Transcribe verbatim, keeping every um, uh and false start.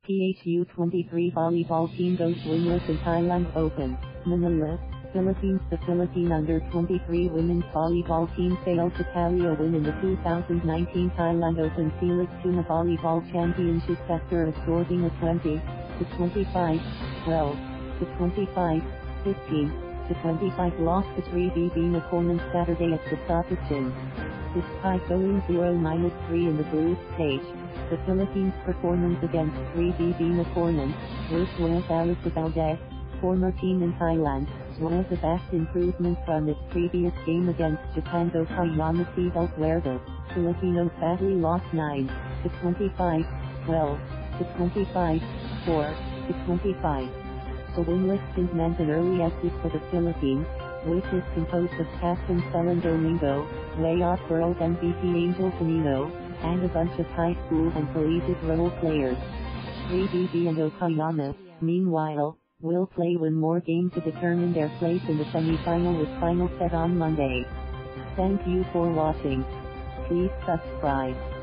P H U twenty-three volleyball team goes winless in Thailand Open, Manila, Philippines. The Philippine Under twenty-three women's volleyball team failed to tally a win in the two thousand nineteen Thailand Open Sealect Tuna Volleyball Championship after absorbing a twenty to twenty-five, twelve to twenty-five, fifteen to twenty-five loss to three B B Nakornnont Saturday at Sisaket Gym. Despite going zero to three in the group stage, the Philippines' performance against three B B Nakornnont, versus Alyssa Valdez, former team in Thailand, was a vast improvement from its previous game against Japan's Okayama Seagulls, where the Filipinos badly lost nine to twenty-five, twelve to twenty-five, four to twenty-five. The winless stint meant an early exit for the Philippines, which is composed of captain Celine Domingo, layoff girls M V P Angel Canino, and a bunch of high school and collegiate role players. three B B and Okayama, meanwhile, will play one more game to determine their place in the semifinal with final set on Monday. Thank you for watching. Please subscribe.